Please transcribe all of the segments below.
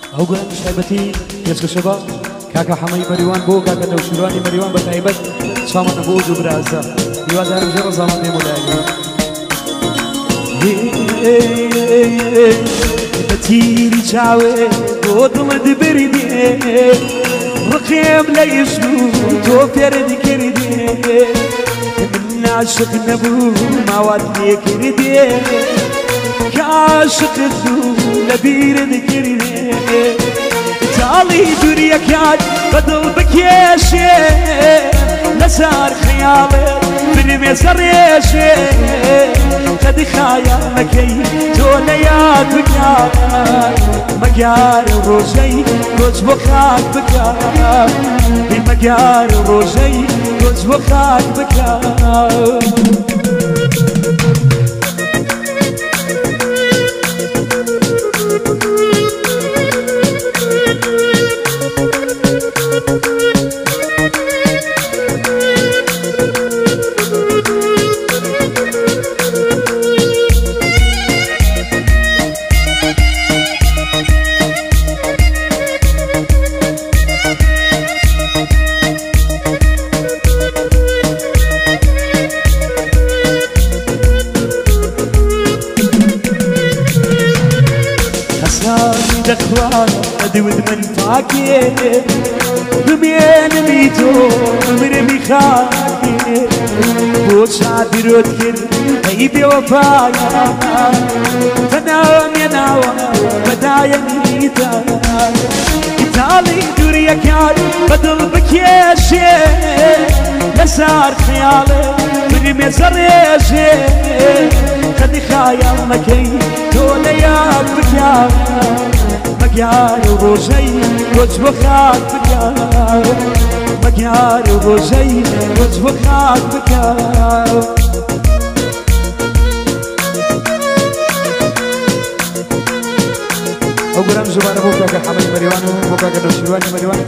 ئەو گەرم شایبەتی پێشکەشەبە کاکە حەمەی مەریوان بۆ کاکە نەوشیروانی مەریوان بە تایبەت چامەنە بۆ زوو برازە هیوادارم ژێ ڕەزامان دێم و لایەنەوە بە تیری چاوێ بۆ دڵت بردێ ڕقێم لە عیشق بوو تۆ فێرت کردێ من عاشق نەبوو ماوات لێ کردێ کە عاشقت بوو لە بیرت کردێ تاڵی دووریەکات بەدڵ بکێشێ لەسەر خەیاڵێت بنمێ سەرێشێ قەدی خایەڵەکەی تۆ لە یاد بکە مەگیارە ڕۆژەی تۆچ بۆ خاک بکە مەگیارە ڕۆژەی تۆچ بۆ خاک بکە دەخوایە من پاکێ بمێنمی تۆ بمرمی خاکێ بۆ چادرۆت کرد ئەی بێوەفایە بەنامێناوە بەدایەمیدا تاڵی دووریەکان بەدڵ بکێشێ لەسەر خەیاڵێ بنمێ سەرێژێ قەدی خایەڵەکەی تۆ لە یاد بکە مەگیارە ڕۆژەی تۆچ بۆ خاک بکە مەگیارە ڕۆژەی تۆچ بۆ خاک بکە ئەو گەرم زوبانە بۆ کاکە حەمەی مەریوان و بۆ کاکە نەوشیروانی مەریوان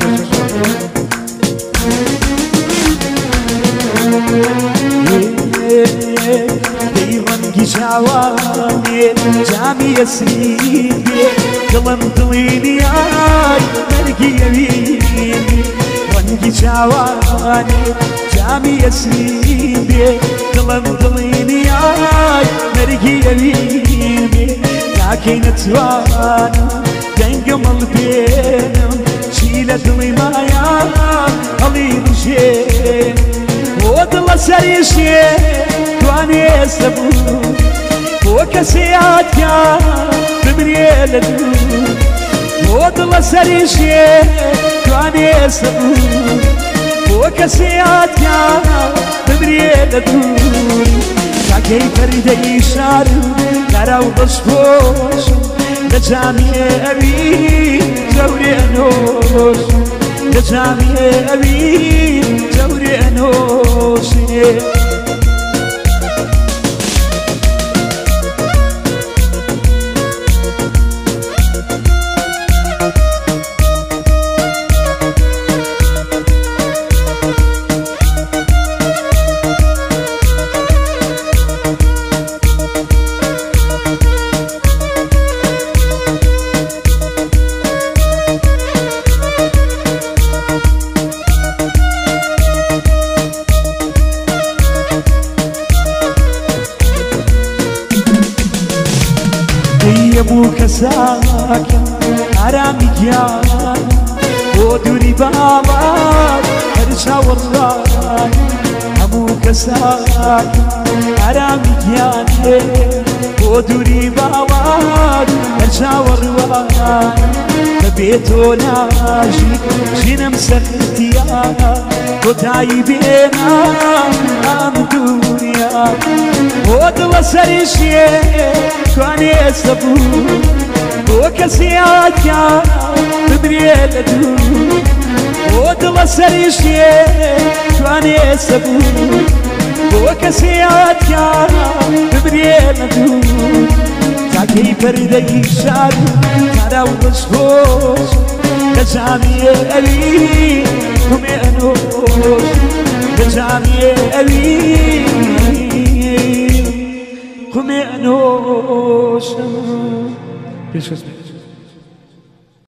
دەی ڕەنگی چاوانێ جامی ئەسریدێ دڵم دڵێنیای مەرگی ئەوینێ ڕەنگی چاوانێ جامی ئەسریدێ دڵم دڵێنیای مەرگی ئەوینێ تاکەی نەتوانم دەنگم هەڵبێنم چی لە دڵی مایە هەڵی بژێن بۆ دڵە سەریشێ توانێ سەبوو بۆ کەسێ یادکە بمرێ لە دوور بۆ دڵە سەریشێ توانێ سەبوو بۆ کەسێ یادکە بمرێ لە دوور کاکەی پەردەی شارم لەراو بەشخۆشم لە جامیێ ئەوی جەورێ ئەنۆشم لە جامیێ ئەوی جەورێ ئەنۆشێ هەموو کەساکە ئارامی گیان بۆ دووری باڵات هەر چاوەڕوان هەموو کەساکە ئارامی گیانێ بۆ دووری باڵات هەر چاوەڕوان بەبێ تۆ ناژی ژینم سەختیە کۆتایی بێنە ئەم دووریا بۆ دڵە سەریشێ توانێ سەبوو بۆ کەسی یادکە بمرێ لە دوور بۆ دڵە سەریشێ توانێ سەبوو بۆ کەسی یادکە بمرێ لە دوور تاکەی پەردەی شار تاراو بەشخۆش لە جامیێ ئەوی کومێ ئەنۆش لە جامیێ ئەوی کومێ ئەنۆشم پیش